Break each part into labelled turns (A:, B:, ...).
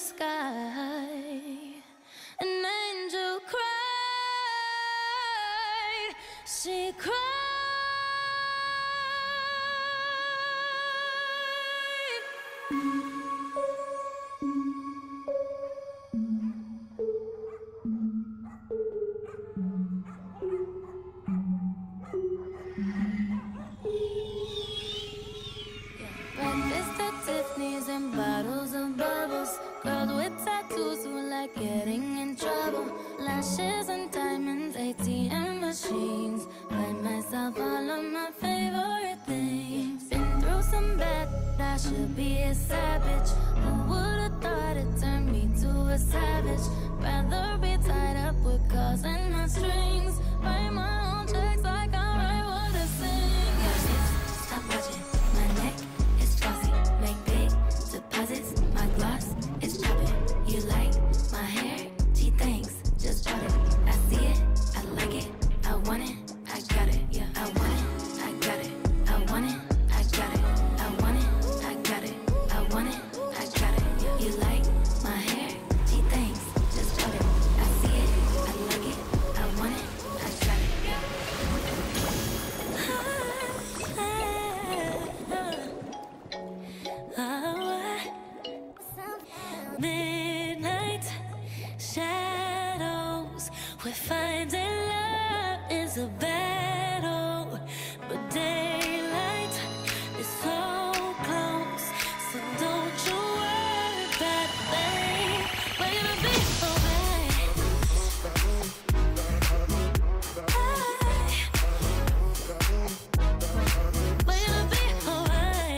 A: sky. An angel cried, she cried. Breakfast at Tiffany's and bottles of bubbles. Girls with tattoos who like getting in trouble. Lashes and diamonds, ATM machines. Buy myself all of my favorite things. Been through some bad, I should be a savage. Who would've thought it turned me to a savage? Rather be tied up with calls and my strings. Write my own checks like I write what I sing. Stop watching my neck. Make big deposits, my gloss is popping. You like my hair? Gee, thanks, just bought it. I see it, I like it, I want it, I got it. Yeah, I want it, I got it, I want it, I got it, I want it, I got it, I want it, I got it. Yeah. You like my hair? Gee, thanks, just bought it. I see it, I like it, I want it, I got it. Midnight shadows, we're finding love is a battle, but daylight is so close, so don't you worry about a thing. We're gonna be alright. We're gonna be alright.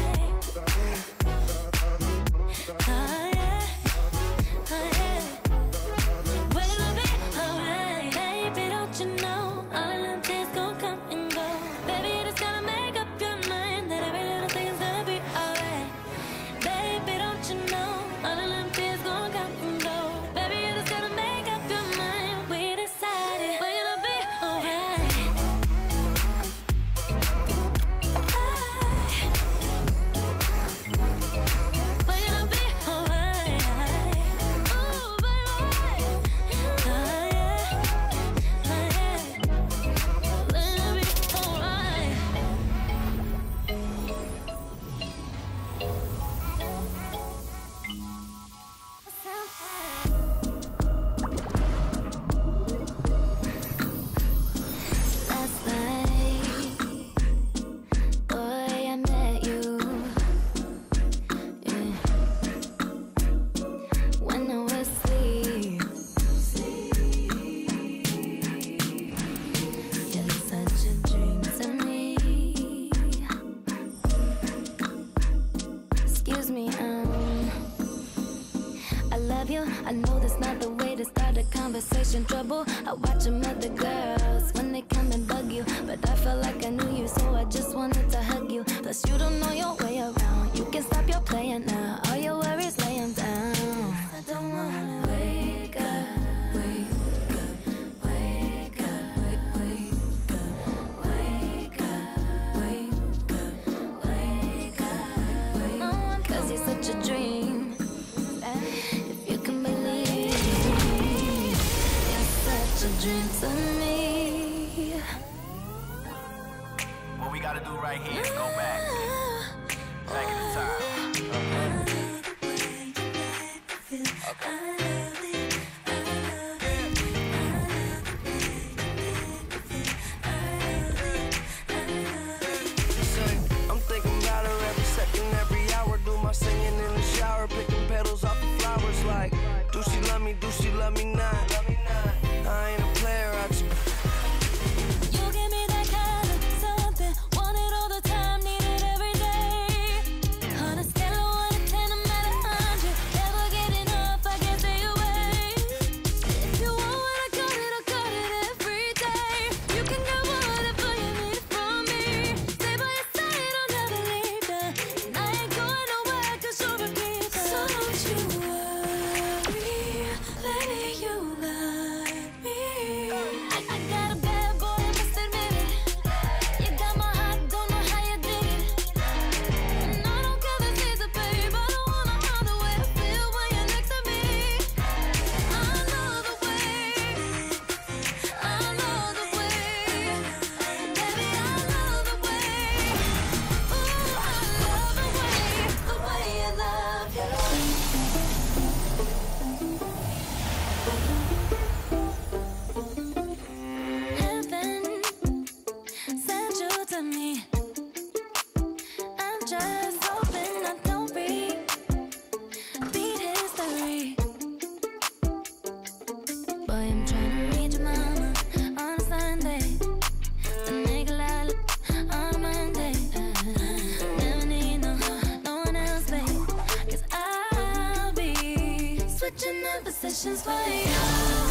A: I know that's not the way to start a conversation. Trouble, I watch them other girls when they come and bug you, but I felt like I knew you, so I just wanted to hug you. Plus you don't know your way around. You can stop your playing now. All your worries lay 'em down. I don't wanna wake up, wake up, wake up, wake up, wake up, wake up, wake up, wake up. 'Cause you're such a dream. A dream to me.
B: What we gotta do right here is go back in the time.
C: I'm thinking about her every second, every hour. Do my singing in the shower, picking petals off the flowers. Like, do she love me? Do she love me not? I ain't a player, I just...
A: You give me that kind of something, want it all the time, need it every day. On a scale of 1 to 10, I'm at 100, never get enough, I can't stay away. me. I'm just hoping I don't repeat history. Boy, I'm trying to reach your mama on a Sunday. The nigga lie on a Monday. Never need no one else, babe. 'Cause I'll be switching up positions for you.